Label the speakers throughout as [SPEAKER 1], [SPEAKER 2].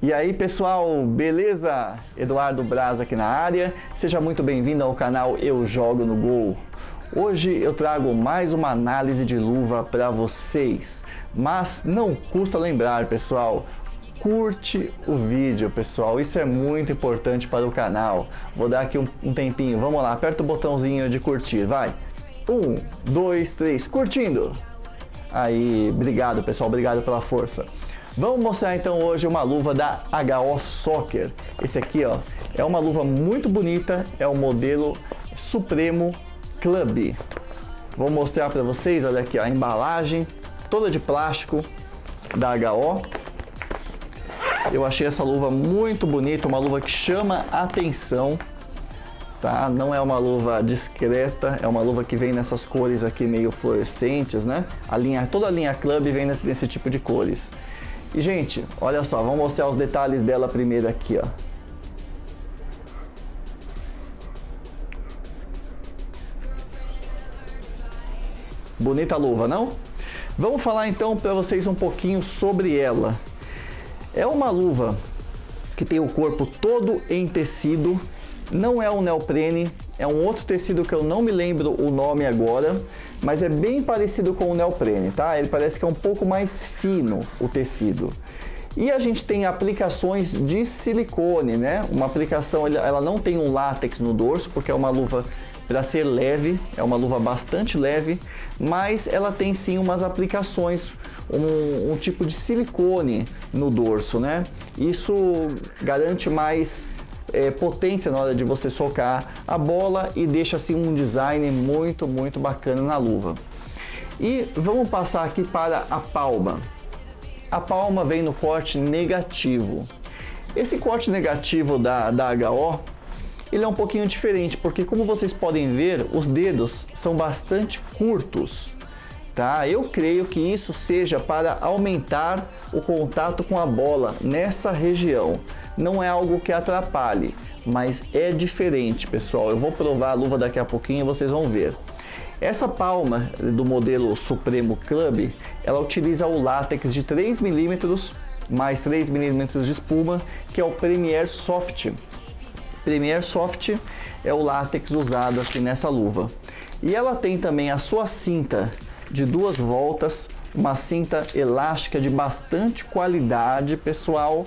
[SPEAKER 1] E aí pessoal, beleza? Eduardo Braz aqui na área, seja muito bem-vindo ao canal Eu Jogo no Gol. Hoje eu trago mais uma análise de luva para vocês, mas não custa lembrar pessoal, curte o vídeo pessoal, isso é muito importante para o canal. Vou dar aqui um tempinho, vamos lá, aperta o botãozinho de curtir, vai! 1, 2, 3, curtindo! Aí, obrigado pessoal, obrigado pela força. Vamos mostrar então hoje uma luva da HO Soccer. Esse aqui ó, é uma luva muito bonita, é o modelo Supremo Club. Vou mostrar para vocês, olha aqui ó, a embalagem toda de plástico da HO. Eu achei essa luva muito bonita, uma luva que chama a atenção. Tá? Não é uma luva discreta, é uma luva que vem nessas cores aqui meio fluorescentes, né? Toda a linha Club vem nesse tipo de cores. E gente, olha só, vamos mostrar os detalhes dela primeiro aqui, ó. Bonita luva, não? Vamos falar então para vocês um pouquinho sobre ela. É uma luva que tem o corpo todo em tecido, não é um neoprene, é um outro tecido que eu não me lembro o nome agora, mas é bem parecido com o neoprene, tá? Ele parece que é um pouco mais fino o tecido. E a gente tem aplicações de silicone, né? Uma aplicação, ela não tem um látex no dorso, porque é uma luva para ser leve, é uma luva bastante leve, mas ela tem sim umas aplicações, um tipo de silicone no dorso, né? Isso garante mais potência na hora de você socar a bola e deixa assim um design muito bacana na luva. E vamos passar aqui para a palma. A palma vem no corte negativo. Esse corte negativo da HO, ele é um pouquinho diferente, porque como vocês podem ver, os dedos são bastante curtos. Tá? Eu creio que isso seja para aumentar o contato com a bola nessa região. Não é algo que atrapalhe, mas é diferente, pessoal. Eu vou provar a luva daqui a pouquinho e vocês vão ver. Essa palma do modelo Supremo Club, ela utiliza o látex de 3 mm mais 3 mm de espuma, que é o Premier Soft. Premier Soft é o látex usado aqui nessa luva. E ela tem também a sua cinta de 2 voltas, uma cinta elástica de bastante qualidade, pessoal.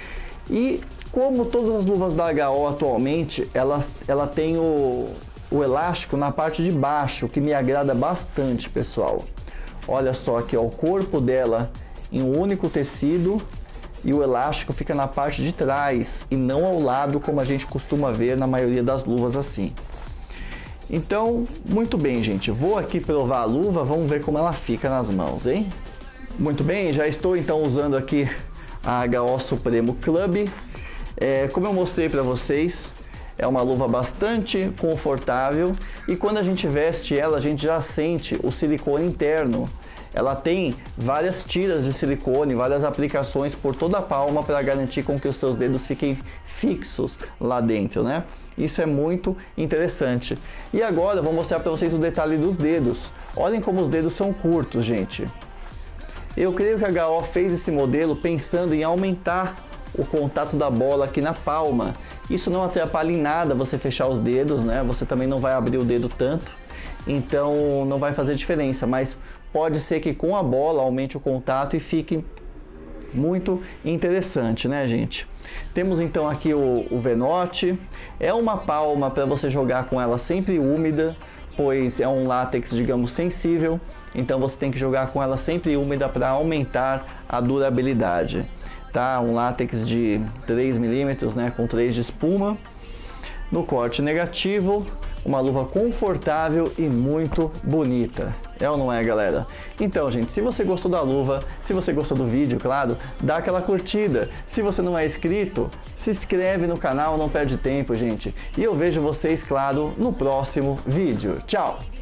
[SPEAKER 1] E como todas as luvas da HO atualmente, ela tem o elástico na parte de baixo, que me agrada bastante, pessoal. Olha só aqui, ó, o corpo dela em um único tecido e o elástico fica na parte de trás e não ao lado, como a gente costuma ver na maioria das luvas assim. Então, muito bem, gente. Vou aqui provar a luva, vamos ver como ela fica nas mãos, hein? Muito bem, já estou então usando aqui a HO Supremo Club. Como eu mostrei para vocês, é uma luva bastante confortável e quando a gente veste ela, a gente já sente o silicone interno. Ela tem várias tiras de silicone, várias aplicações por toda a palma para garantir com que os seus dedos fiquem fixos lá dentro, né? Isso é muito interessante. E agora eu vou mostrar para vocês o detalhe dos dedos. Olhem como os dedos são curtos, gente. Eu creio que a HO fez esse modelo pensando em aumentar o contato da bola aqui na palma. Isso não atrapalha em nada você fechar os dedos, né? Você também não vai abrir o dedo tanto, então não vai fazer diferença, mas pode ser que com a bola aumente o contato e fique muito interessante, né, gente? Temos então aqui o V-Note. É uma palma para você jogar com ela sempre úmida, pois é um látex, digamos, sensível, então você tem que jogar com ela sempre úmida para aumentar a durabilidade. Tá? Um látex de 3 mm, né, com 3 de espuma. No corte negativo, uma luva confortável e muito bonita. É ou não é, galera? Então, gente, se você gostou da luva, se você gostou do vídeo, claro, dá aquela curtida. Se você não é inscrito, se inscreve no canal, não perde tempo, gente. E eu vejo vocês, claro, no próximo vídeo. Tchau!